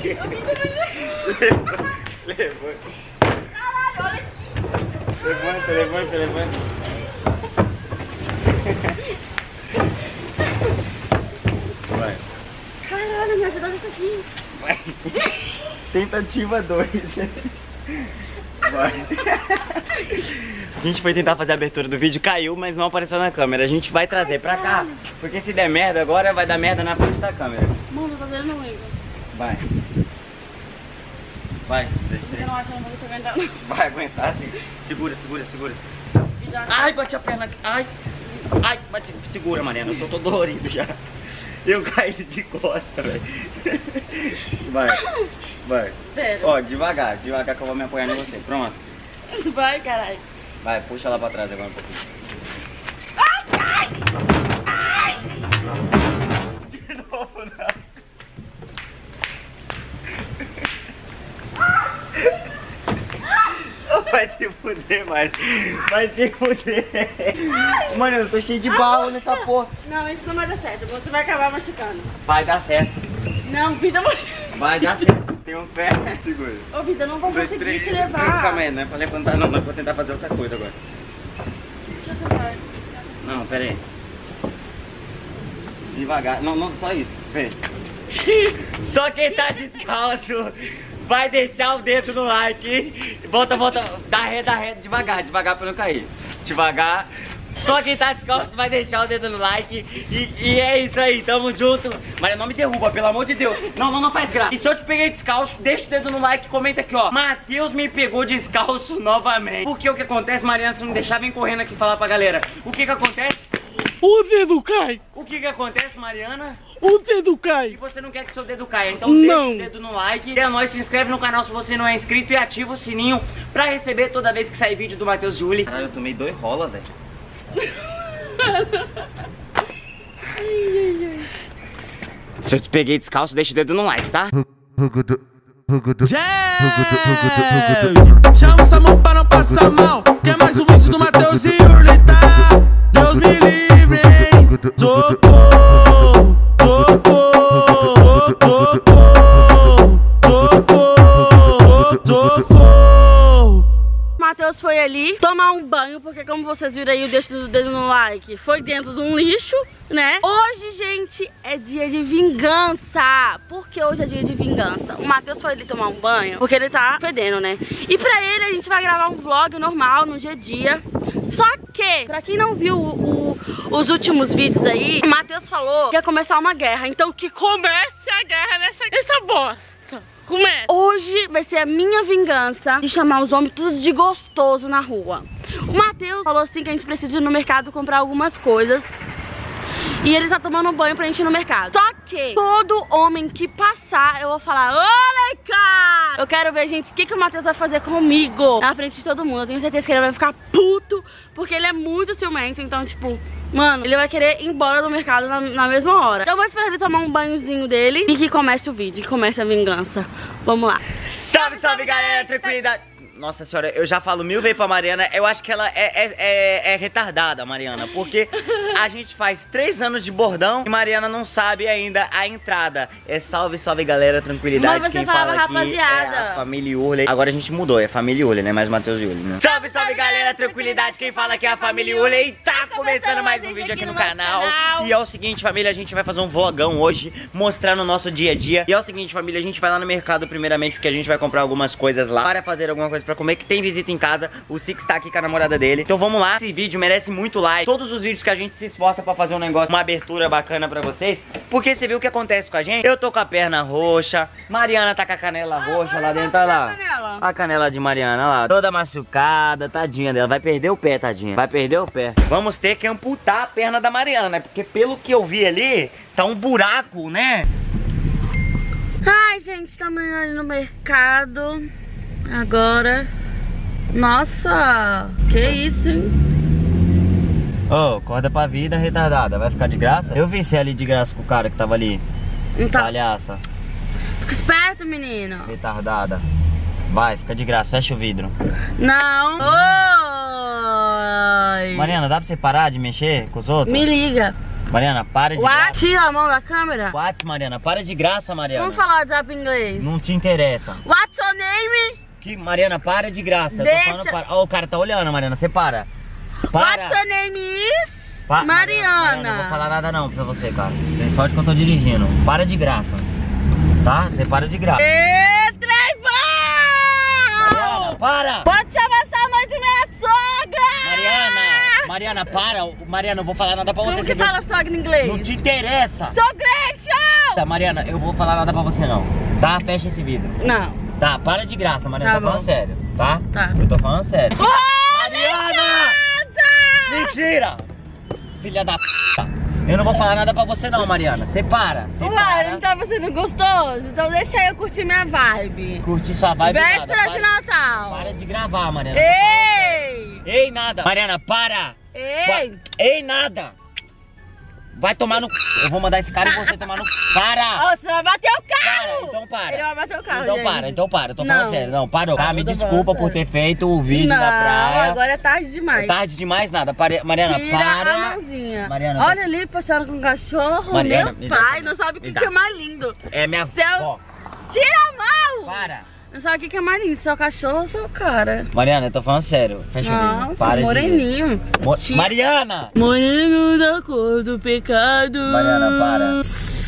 Levanta. Caralho, olha aqui. Levanta. Vai. Caralho, me ajuda nisso aqui. Vai. Tentativa 2. Vai. A gente foi tentar fazer a abertura do vídeo, caiu, mas não apareceu na câmera. A gente vai trazer pra cá, porque se der merda agora, vai dar merda na frente da câmera. Mano, eu tô vendo muito. Vai. Vai. Eu não acho que eu não vou aguentar. Vai aguentar, sim. Segura. Ai, bati a perna aqui. Ai, bati. Segura, Mariana, eu tô todo dolorido já. Eu caí de costa, velho. Vai. Pera. Ó, devagar que eu vou me apoiar em você. Pronto. Vai, caralho. Vai, puxa lá pra trás agora um pouquinho. Ai! De novo, não. Vai se fuder, mais. Vai se fuder. Mano, eu tô cheio de barro nessa porra. Não, isso não vai dar certo. Você vai acabar machucando. Vai dar certo. Não, vida machucando. Vai dar certo. Tem um pé. Segura. Ô, vida, eu não vou 2, conseguir 3. te levar. Calma aí, não é pra levantar não, mas vou tentar fazer outra coisa agora. Deixa eu tentar. Não, pera aí. Devagar. Não, só isso. Vem. Só quem tá descalço vai deixar o dedo no like. Volta. Dá ré, devagar pra não cair. Devagar. Só quem tá descalço vai deixar o dedo no like. E é isso aí, tamo junto. Mas não me derruba, pelo amor de Deus. Não faz graça. E se eu te peguei descalço, deixa o dedo no like e comenta aqui, ó. Matheus me pegou descalço novamente. Porque o que acontece, Mariana, se não deixar, vem correndo aqui falar pra galera. O que acontece? O dedo cai! O que acontece, Mariana? O dedo E cai! você não quer que seu dedo caia, então deixa o dedo no like. E é nóis, se inscreve no canal se você não é inscrito e ativa o sininho pra receber toda vez que sair vídeo do Matheus Júlio. Caralho, eu tomei 2 rola, velho. Se eu te peguei descalço, deixa o dedo no like, tá? Chama essa mão pra não passar mal. Quer mais um vídeo do Matheus e Urley, tá? Deus me livre, hein? Socorro, socorro. Matheus foi ali tomar um banho, porque como vocês viram aí, o deixo do dedo no like foi dentro de um lixo, né? Hoje, gente, é dia de vingança. Por que hoje é dia de vingança? O Matheus foi ali tomar um banho, porque ele tá fedendo, né? E pra ele, a gente vai gravar um vlog normal, no dia a dia. Só que, pra quem não viu os últimos vídeos aí, o Matheus falou que ia começar uma guerra. Então que comece a guerra nessa bosta. Hoje vai ser a minha vingança de chamar os homens tudo de gostoso na rua. O Matheus falou assim que a gente precisa ir no mercado comprar algumas coisas. E ele tá tomando um banho pra gente ir no mercado. Só que todo homem que passar, eu vou falar: olha, cara! Eu quero ver, gente, o que o Matheus vai fazer comigo na frente de todo mundo. Eu tenho certeza que ele vai ficar puto, porque ele é muito ciumento. Então, tipo, mano, ele vai querer ir embora do mercado na mesma hora. Então eu vou esperar ele tomar um banhozinho dele e que comece o vídeo, que comece a vingança. Vamos lá. Salve, galera, tranquilidade. Nossa senhora, eu já falo 1000 vezes pra Mariana. Eu acho que ela é retardada, Mariana, porque a gente faz 3 anos de bordão e Mariana não sabe ainda a entrada. É salve, galera, tranquilidade. Mas você quem falava fala aqui rapaziada. é a família Urley. Agora a gente mudou, é família Urley, né? Mais Matheus Urley, né? Salve, galera, tranquilidade. Quem fala aqui é a família Urley. E tá começando mais um vídeo aqui no canal. E é o seguinte, família, a gente vai fazer um vlogão hoje, mostrando o nosso dia a dia. E é o seguinte, família, a gente vai lá no mercado primeiramente, porque a gente vai comprar algumas coisas lá para fazer alguma coisa pra comer, que tem visita em casa. O Six tá aqui com a namorada dele. Então vamos lá, esse vídeo merece muito like. Todos os vídeos que a gente se esforça pra fazer um negócio, uma abertura bacana pra vocês. Porque você viu o que acontece com a gente? Eu tô com a perna roxa, Mariana tá com a canela roxa lá dentro, olha lá. A canela de Mariana, olha lá, toda machucada, tadinha dela. Vai perder o pé, tadinha. Vai perder o pé. Vamos ter que amputar a perna da Mariana, né? Porque pelo que eu vi ali, tá um buraco, né? Ai, gente, estamos ali no mercado agora. Nossa, que isso, hein? Ô, acorda pra vida, retardada. Vai ficar de graça? Eu vi você ali de graça com o cara que tava ali. Não tá. Palhaça. Fica esperto, menino. Retardada. Vai, fica de graça, fecha o vidro. Não. Oi. Mariana, dá pra você parar de mexer com os outros? Me liga. Mariana, para de graça. Tira a mão da câmera. What's, Mariana, para de graça, Mariana. Vamos falar WhatsApp em inglês. Não te interessa. What's your name? Que, Mariana, para de graça. Deixa. Eu tô falando para. Ó, o cara tá olhando, Mariana, você para. Para. What's your name is? Mariana, não vou falar nada não pra você, cara. Você tem sorte que eu tô dirigindo. Para de graça. Tá? Você para de graça. Trevão! Mariana, para! Pode chamar sua mãe de minha sogra! Mariana, para! Mariana, eu vou falar nada pra você. Como que fala sogra em inglês? Não te interessa! Sogration! Mariana, eu vou falar nada pra você não. Tá? Fecha esse vidro. Não. Tá, para de graça, Mariana. Tá Eu tô falando bom. sério, tá? Tá. Eu tô falando sério. Mariana! Mentira! Filha da p. Eu não vou falar nada pra você não, Mariana. Você para. Você Ué, para. não tava sendo gostoso? Então deixa eu curtir minha vibe. Curtir sua vibe. Véspera nada. de Natal. Para de gravar, Mariana. Ei! Ei, nada. Mariana, para. Ei! Ei, nada. Vai tomar no c... Eu vou mandar esse cara e você tomar no c... Para. Ó, você vai bater o carro! Para, então para. Ele vai bater o carro, Então gente. para, então para. Eu tô falando Não. sério. Não, parou. Tá, me eu tô desculpa falando por ter sério. feito o vídeo Não, da praia. agora é tarde demais. É tarde demais nada. Mariana, Tira para. a mãozinha. Mariana, olha ali, passeando com o cachorro. Mariana, me Meu dá pai, essa não sabe o mão. que, Me que dá. é mais lindo. É minha Seu... Ó, Tira a mão! para. Não sabe o que, que é mais lindo, seu cachorro ou seu cara. Mariana, eu tô falando sério. Fecha o vídeo. Nossa, Para moreninho. de... Mariana! Moreno da cor do pecado. Mariana, para.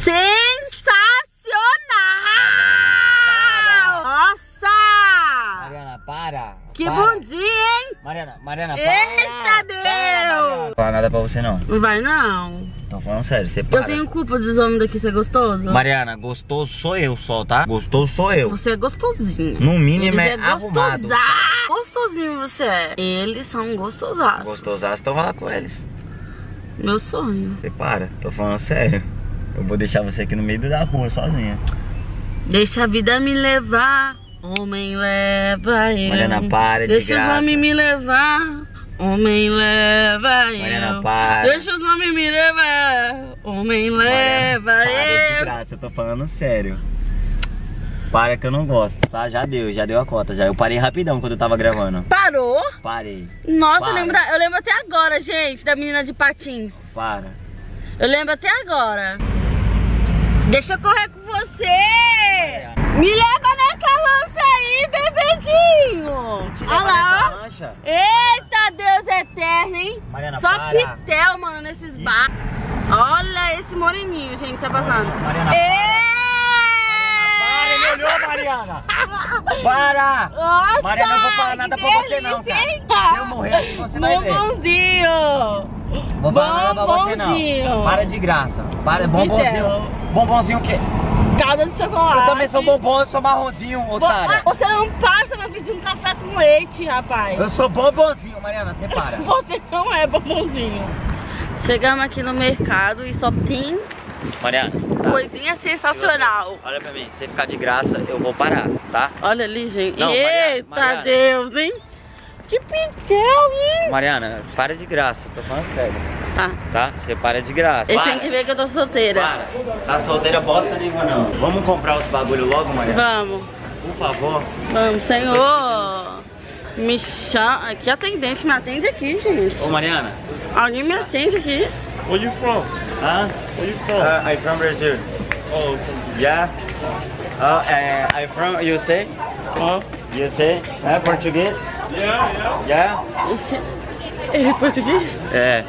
Sensacional! Nossa! Mariana, para. Que para. bom dia, hein? Mariana, para. Eita, Deus! Não vou falar nada pra você não. Não vai não. Tô falando sério, você para. Eu tenho culpa dos homens daqui ser gostoso? Mariana, gostoso sou eu só, tá? Gostoso sou eu. Você é gostosinho. No mínimo Eles é arrumado. gostosaço. Gostosinho você é. Eles são gostosaços. Gostosaço, então vai lá com eles. Meu sonho. Você para, tô falando sério. Eu vou deixar você aqui no meio da rua sozinha. Deixa a vida me levar. Homem leva eu. Mariana, para de Deixa graça. os homens me levar. Homem leva eu. Mariana, para. Deixa os homens me levar. Homem leva Para de eu. graça, eu tô falando sério. Para que eu não gosto, tá? Já deu a cota, já. Eu parei rapidão quando eu tava gravando. Parou? Parei. Nossa, Para. eu lembro até agora, gente, da menina de patins. Para. Eu lembro até agora. Deixa eu correr com você. Me leva nessa lancha aí, bebedinho. Olha lá. Lancha. Eita, Deus eterno, hein? Mariana, Só para. pitel, mano, nesses bar. Olha esse moreninho, gente, tá passando. Mariana, para, ele olhou, Mariana. Para. Nossa, Mariana, eu não vou falar nada que pra você não, delícia, cara. hein? Se eu morrer aqui, você vai ver. Bombonzinho. Vou falar nada pra você não. Bombonzinho. Para de graça. Para, bombonzinho. Bombonzinho o quê? Calda de chocolate. Eu também sou bombom, eu sou marronzinho, otária. Você não passa pra pedir um café com leite, rapaz. Eu sou bombonzinho, Mariana, você para. Você não é bombonzinho. Chegamos aqui no mercado e só tem Mariana, tá. coisinha sensacional. Olha pra mim, se você ficar de graça, eu vou parar, tá? Olha ali, gente. Não, Eita, Mariana. Deus, hein? Que pitel, hein? Mariana, para de graça, tô falando sério, Tá. tá? Você para de graça. Ele Para. tem que ver que eu tô solteira. Para. Tá solteira bosta nenhuma não. Vamos comprar os bagulho logo, Mariana? Vamos. Por favor. Vamos, Senhor. Me chama. Que atendente me atende aqui, gente. Ô, Mariana. Alguém me atende aqui. Where you from? Huh? Where you from? I'm from Brazil. Oh, okay. Yeah. Oh, I'm from USA. Huh? USA. Português? Yeah, yeah. Yeah. Ele é português? É.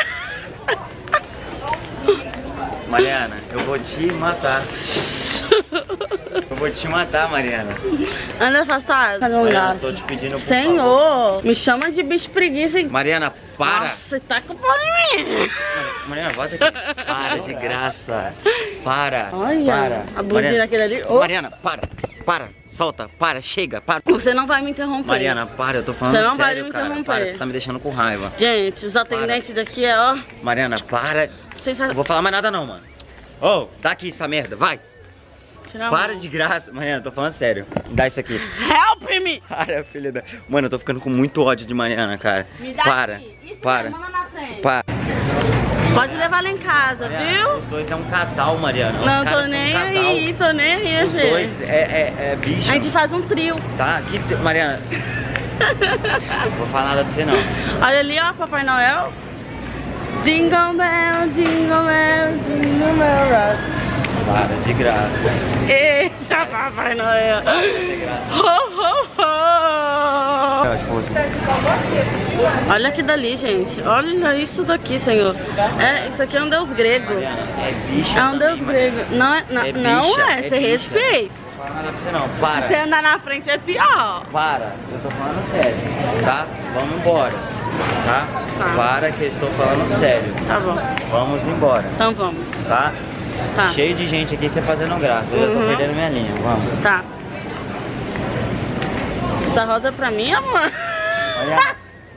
Mariana, eu vou te matar. Eu vou te matar, Mariana. Anda afastado. Mariana, estou te pedindo por favor. Senhor, me chama de bicho preguiça, hein? Mariana, para. Nossa, você tá com fome em mim. Mariana, volta aqui. Para de graça. Para. Olha, Para. a bundinha daquele ali. Ô, Mariana, para. Solta, para, chega, para. você não vai me interromper. Mariana, para, eu tô falando Você não vai sério, me cara. interromper. Para, você tá me deixando com raiva. Gente, os atendentes daqui é, ó. Mariana, para. Eu vou falar mais nada não, mano. Ô, dá aqui essa merda, vai. Para de graça. Mariana, eu tô falando sério. Dá isso aqui. Help me! Para, filha da... Mano, eu tô ficando com muito ódio de Mariana, cara. Me dá Para, aqui. Isso para, mesmo, manda na frente. para. Pode levar lá em casa, Mariana, viu? os dois é um casal, Mariana. Os Não, caras tô são nem um casal. aí, tô nem aí, Os gente. dois é bicho. A gente faz um trio. Tá, aqui, Mariana. Não vou falar nada pra você não. Olha ali, ó, Papai Noel. Jingle bell, jingle bell, jingle bell rock. Para, de graça. Eita, Papai Noel. Ho, ho, ho. Olha aqui dali, gente. Olha isso daqui, Senhor. Isso aqui é um deus grego. É bicha. É um deus grego. Não é, não, não é. Você respeita. Não fala nada pra você não, para. Se andar na frente é pior. Para, eu tô falando sério, tá? Vamos embora, tá? Para que eu estou falando sério. Tá bom. Vamos embora, Então vamos. tá? Tá. Cheio de gente aqui, você fazendo graça. Eu já tô perdendo minha linha, vamos. Tá. Essa rosa é pra mim, amor? Olha.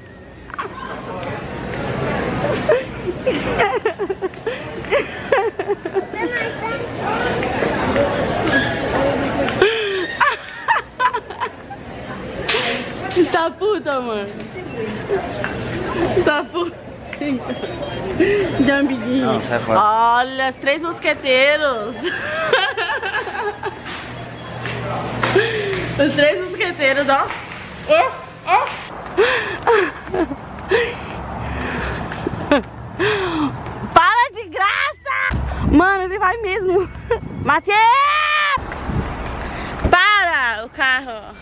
Tá puta, mano. Tá puta. Jambidinho. Não, sai fora. Olha, os 3 mosqueteiros. Os 3 mosqueteiros, ó. Para de graça! Mano, ele vai mesmo. Matheus! Para o carro.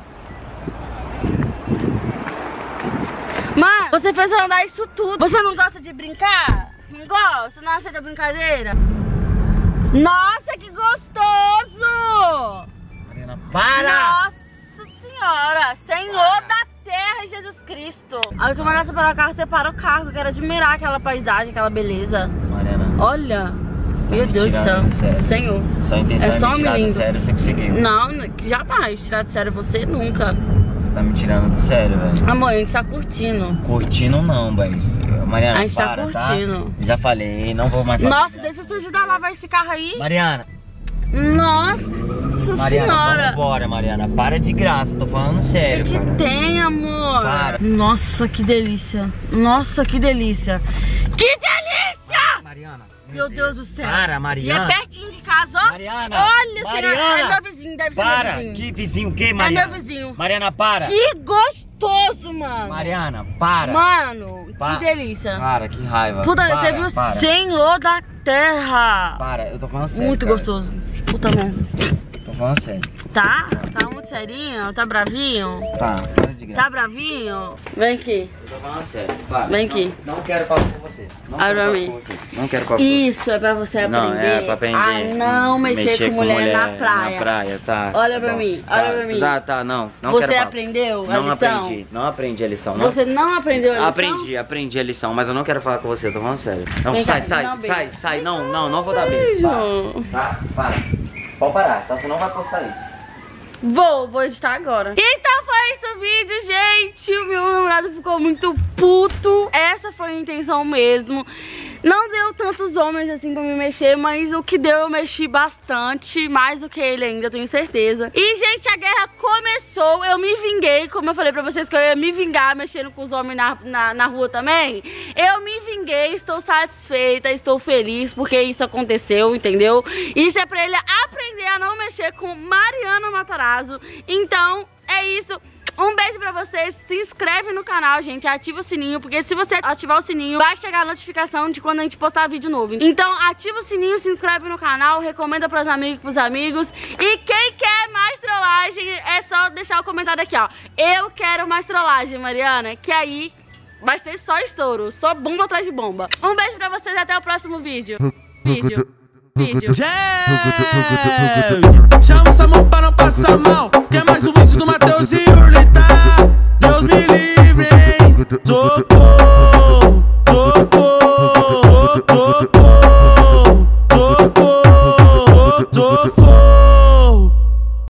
Mano, você fez eu andar isso tudo. Você não gosta de brincar? Não gosta? Você não aceita brincadeira? Nossa, que gostoso! Mariana, para! Nossa senhora! Senhor da terra, Jesus Cristo! A hora que eu mandasse parar o carro, você para o carro. Eu quero admirar aquela paisagem, aquela beleza. Mariana, olha! Meu me Deus do céu. tirando do sério. Senhor. Sua intenção É é só me um tirar do lindo. sério, você conseguiu. Não, jamais tirar de sério você nunca. Você tá me tirando do sério, velho. Amor, a gente tá curtindo. Curtindo não, mas Mariana, A gente tá para, curtindo. tá? Já falei, não vou mais falar. Nossa, deixa eu te ajudar a lavar esse carro aí. Mariana, Nossa Mariana, vamos senhora. embora, Mariana. Para de graça, tô falando sério, O que cara. tem, amor? Para. Nossa, que delícia. Nossa, que delícia. Que delícia! Mariana. Meu Deus do céu. Para, Mariana. E é pertinho de casa, ó. Mariana. Olha, Mariana. senhora. É meu vizinho, deve ser Para. meu vizinho. Que vizinho o quê, Mariana? É meu vizinho. Mariana, para. Que gostoso, mano. Mariana, para. Mano, Para. que delícia. Para, que raiva. Puta, para, você viu para. Senhor da terra. Para, eu tô falando sério. Muito cara. gostoso. Puta, mano. Tô falando sério. Tá? Tá muito serinho? Tá bravinho? Tá, para de graça. Tá bravinho? Vem aqui. Eu tô falando sério. Para. Vem aqui. Não quero papo com você. Não Olha quero pra papo mim. com você. Não quero papo com você. Isso é pra você aprender, Não, é pra aprender. a não mexer com mulher na praia. Na praia, tá. Olha tá pra bom. mim, Tá, olha pra mim. Tá, não. Não Você quero papo. aprendeu a Não lição? aprendi. Não aprendi a lição. Não. Você não aprendeu a lição? Aprendi a lição, mas eu não quero falar com você, tô falando sério. Não, Vem cá, sai, me dá um beijo. sai. Não vou dar beijo. Beijo. Para. Tá? Para. Pode parar, tá? Você não vai postar isso. Vou editar agora. Então foi esse o vídeo, gente. O meu namorado ficou muito puto. Essa foi a intenção mesmo. Não deu tantos homens assim pra me mexer, mas o que deu eu mexi bastante. Mais do que ele ainda, tenho certeza. E, gente, a guerra começou. Eu me vinguei, como eu falei pra vocês que eu ia me vingar mexendo com os homens na rua também. Eu me vinguei, estou satisfeita, estou feliz porque isso aconteceu, entendeu? Isso é pra ele aprender a não mexer com Mariana Matarazzo. Então, é isso. Um beijo pra vocês, se inscreve no canal, gente, ativa o sininho, porque se você ativar o sininho, vai chegar a notificação de quando a gente postar vídeo novo. Então, ativa o sininho, se inscreve no canal, recomenda pros amigos. E quem quer mais trollagem, é só deixar o comentário aqui, ó. Eu quero mais trollagem, Mariana, que aí vai ser só estouro, só bomba atrás de bomba. Um beijo pra vocês, até o próximo vídeo. Vídeo. Chama o Samu pra não passar mal. Quer mais um vídeo do Matheus?